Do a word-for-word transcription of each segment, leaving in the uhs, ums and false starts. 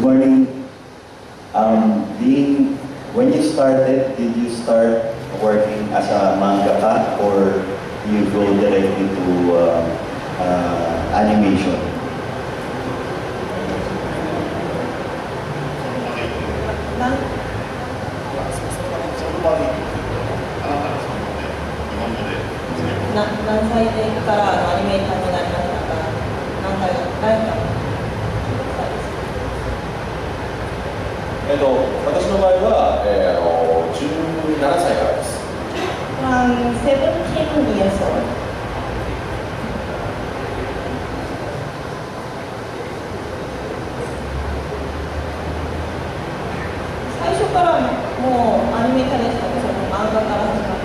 Good morning. Um, being, when you started, did you start working as a mangaka or you go directly to uh, uh, animation? な何歳からアニメーターになりましたか？何歳誰かえっと、私の場合は、えー、あのじゅうななさいからです。 um, seventeen years old. 最初からもうアニメーターでしたね。その漫画から始まって。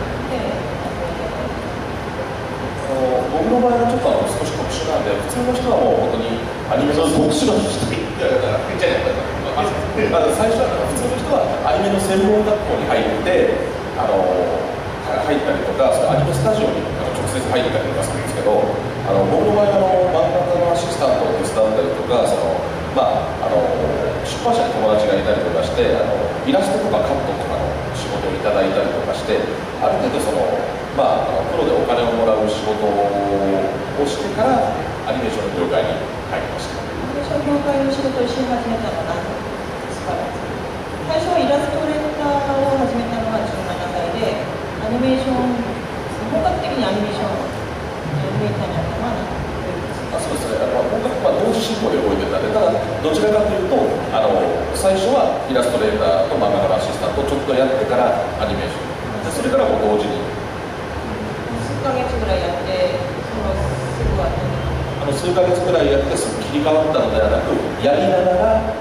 僕の場合はちょっとあの少し特殊なんで、普通の人はもう本当にアニメの特殊の人いやだからじゃない、最初は普通の人はアニメの専門学校に入ってあの入ったりとか、そのアニメスタジオに直接入ったりとかするんですけど、あの僕の場合はあの漫画家のアシスタントを手伝ったりとか、そのまああの出版社に友達がいたりとかして、あのイラストとかカットとかの仕事をいただいたりとかして、ある程度そのまあ、あのプロでお金をもらう仕事をしてからアニメーションの業界に入りました。 アニメーション業界の仕事をし始めたのは何ですか？最初はイラストレーターを始めたのがじゅうななさいで、アニメーション、本格的にアニメーションアニメーターになったのは何ですか？ あ、そうですね。あの本格は同時進行で動いてたんで、ただどちらかというと、あの最初はイラストレーターと漫画家のアシスタントをちょっとやってからアニメーション。でそれからも同時に。 数ヶ月ぐらいやって、そのすぐはあの数ヶ月ぐらいやってすぐ切り替わったのではなく、やりながら。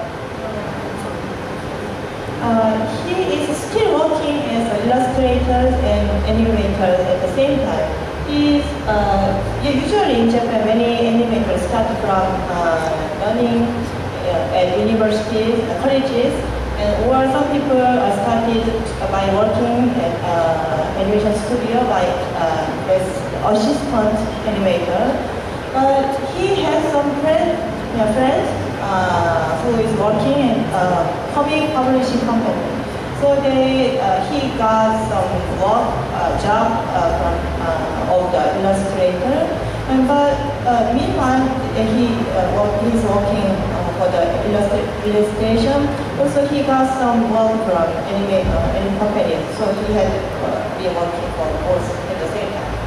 Uh, he is still working as an illustrator and animator at the same time. He is uh, usually in Japan many animators start from uh, learning uh, at universities, uh, colleges, and or some people uh, started by working at uh, animation studio like uh, as assistant animator. But he has some friend, uh, friends uh, who is working in a comic publishing company. So they, uh, he got some work uh, job uh, from uh, of the illustrator. And but uh, meanwhile, he uh, work, he's working uh, for the illustration. Also, he got some work from animator and company. So he had uh, been working for both at the same time.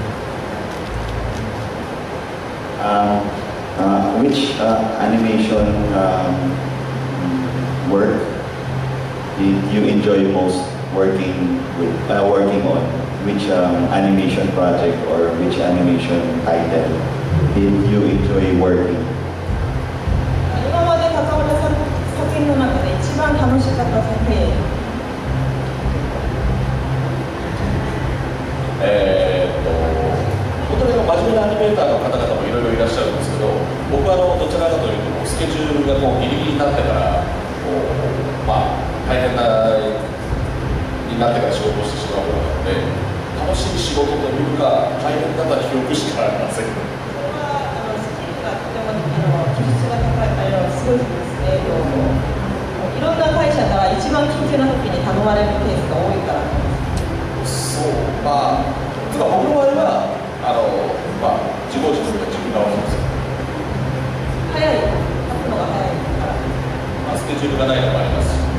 Um, uh, which uh, animation um, work did you enjoy most working with uh, working on? Which um, animation project or which animation title did you enjoy working? 今まで関わった作品の中で一番楽しかった作品。 えーっと本当に真面目なアニメーターの方々もいろいろいらっしゃるんですけど、僕はあのどちらかというとスケジュールがこうギリギリになってからこう、まあ、大変なになってから仕事をしてしまう方なので、楽しい仕事というか大変だった記憶しかありません。 それはあのスキルがとてもあの技術が高いあのすごいですね。いろんな会社が一番緊急な時に頼まれるケースが多いから。 そう、まあ、つまり僕の場合はあの、まあ、自業自得で自分が多いんですよ。 早い、書くのが早いから。 まあ、スケジュールがないのもありますし。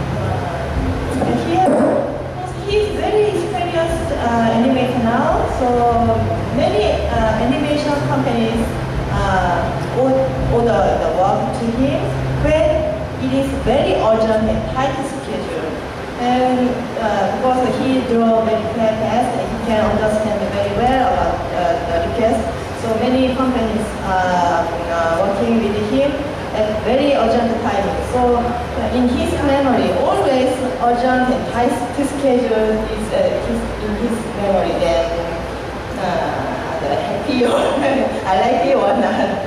He is very experienced uh, animator now, so many uh, animation companies uh, order the work to him when it is very urgent and tight schedule. And uh, because he draw very fast and he can understand very well about uh, the request, so many companies are uh, working with him at very urgent timing. So uh, in his memory, always urgent and tight schedule is uh, his, in his memory. Then uh, the happy one, I like the one.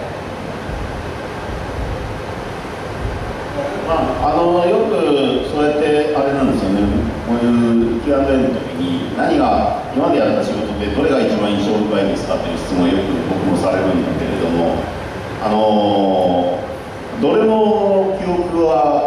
まあ、あのよくそうやってあれなんですよね、こういう キューアンドエー の時に何が今までやった仕事でどれが一番印象深いですかという質問をよく僕もされるんだけれども、あのどれも記憶は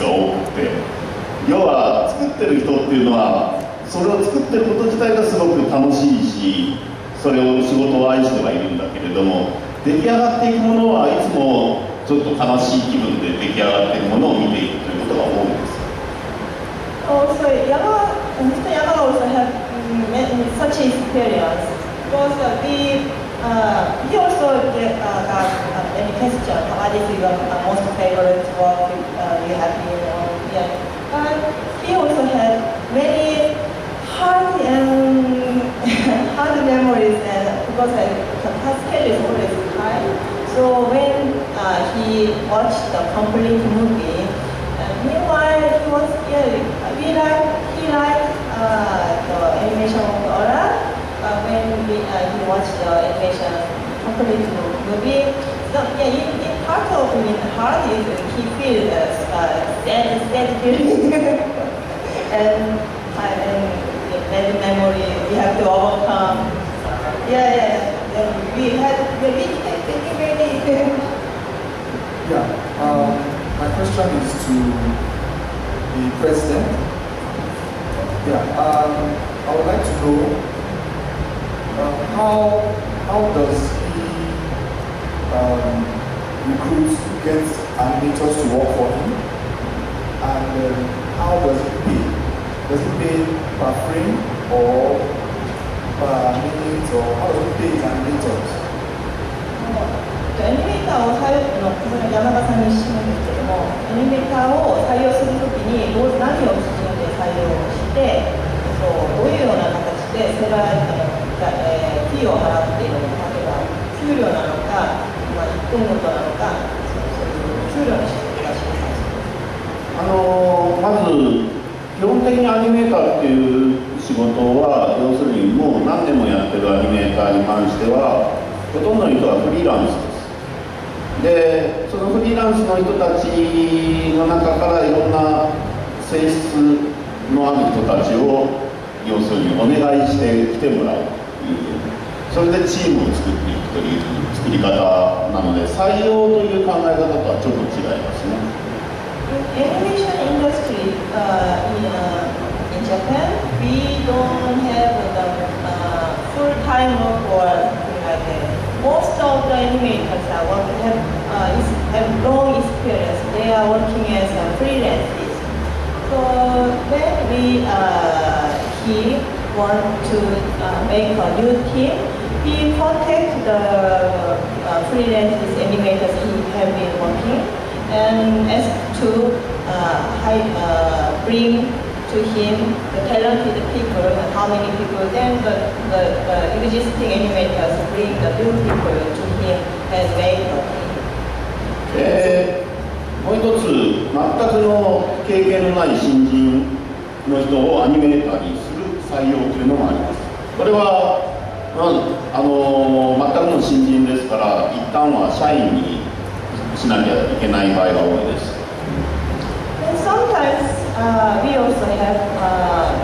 が多くて、要は作ってる人っていうのはそれを作ってること自体がすごく楽しいし、それを仕事を愛してはいるんだけれども、出来上がっていくものはいつもちょっと悲しい気分で出来上がっているものを見ていくということが多いです。 Also, Yama, Mister Yama also have mm, such experience because uh, we, uh, he also get, uh, got uh, any question, what is your uh, most favorite work uh, you have been on? Yeah. But he also had many hard and hard memories, and because uh, the scale is always high. So when uh, he watched the complete movie, uh, meanwhile he was yeah, we like he liked uh, the animation of the Aura. Uh, when we, uh, he watched the animation complete movie, so yeah, in, in part of in heart is he feels uh, sad, sad feeling and uh, and bad memory we have to overcome. Yeah, yeah. And we had we had very Yeah. Um, my question is to the president. Yeah. Um, I would like to know uh, how how does he um, recruit, get animators to work for him, and um, how does he pay? Does he pay per frame or per minute, or how does he pay his animators? アニメーターを採用の山田さんに質問ですけども、アニメーターを採用するときにどう何を基準で採用して、そうどういうような形でセラーが、えー、フィーを払っているのか、例えば給料なのか、まあ、いっぷんごとなのか、そういう給料の仕組みが知りたいです。 あのまず基本的にアニメーターっていう仕事は要するにもう何年もやってるアニメーターに関してはほとんどの人はフリーランスです。でそのフリーランスの人たちの中からいろんな性質のある人たちを要するにお願いして来てもらうという、それでチームを作っていくという作り方なので、採用という考え方とはちょっと違いますね。 Animation industry uh, in, uh, in Japan, we don't have the uh, full-time work or something like that. Most of the animators are working, have, uh, is, have long experience. They are working as uh, freelancers. So when we, uh, he want to uh, make a new team, he contact the uh, freelancers animators he have been working and ask to uh, hide, uh, bring to him the talented people, how many people, then the, the, the existing animators bring the new people to him and make a team. えー、もう一つ、全くの経験のない新人の人をアニメーターにする採用というのもあります。これは、まあ、あの全くの新人ですから、一旦は社員にしなきゃいけない場合が多いです。 And sometimes uh, we also have uh,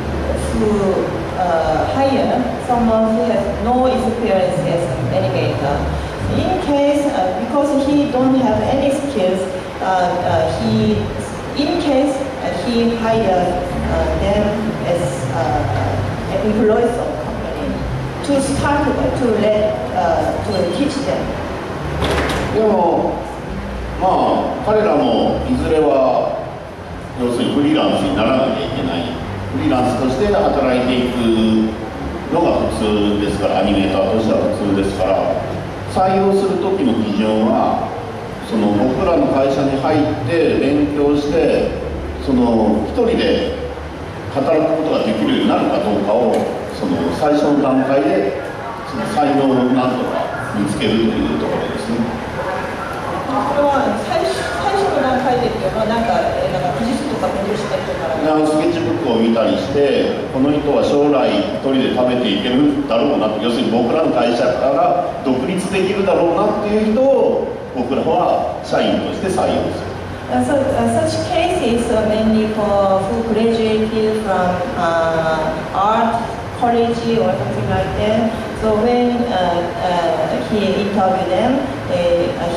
to uh, hire someone who has no experience as an animator. In case, uh, because he don't have any skills, uh, uh, he, in case uh, he hired uh, them as uh, employees of the company to start to let uh, to teach them. でも、まあ彼らもいずれは要するにフリーランスにならなきゃいけない、フリーランスとして働いていくのが普通ですから、アニメーターとしては普通ですから、採用する時の基準はその僕らの会社に入って勉強して、その一人で働くことができるようになるかどうかをその最初の段階でその才能をなんとか見つけるというところですね。 これは最初最初の段階でっていうのはなんかなんか技術とか勉強した人から。 スケッチブックを見たりして、この人は将来一人で食べていけるだろうなと、要するに僕らの会社から独立できるだろうなっていう人を僕らは社員として採用する。 Uh, so, uh, such cases are mainly for who graduated from uh, art college or something like that. So when uh, uh, he interviewed them, they, uh,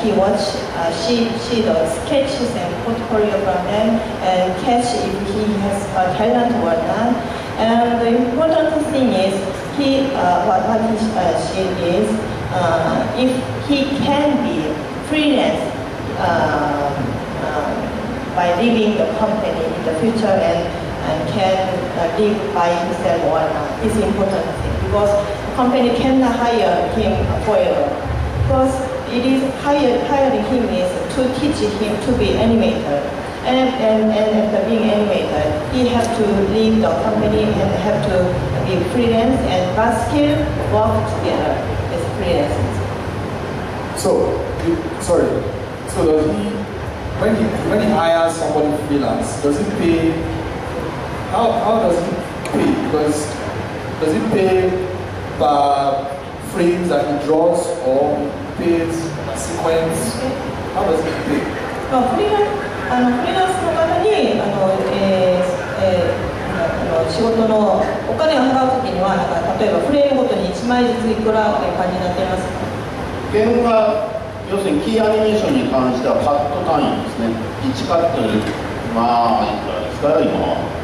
he watch, uh, she, she the sketches and portfolio from them and catch if he has a talent or not. And the important thing is he, uh, what, what he, uh, she is, uh, if he can be freelance uh, uh, by leaving the company in the future and, and can uh, live by himself or not is important thing because the company cannot hire him forever. Because it is hire, hiring him is to teach him to be animator. And, and, and after being animator, he have to leave the company and have to be freelance and but still work together as freelancers. So, you, sorry. So does he, when he when he hires somebody freelance, does he pay? How how does he pay? Because does he pay per frames that he draws or pays a sequence? How does he pay? No, フリーランあのフリーランスの方にあの、えーえー、あの仕事のお金を払うときにはなんか例えばフレームごとにいちまいずついくらという感じになっていますか？ 原画、要するにキーアニメーションに関してはカット単位ですね。いちカットにまあいくらですか今は。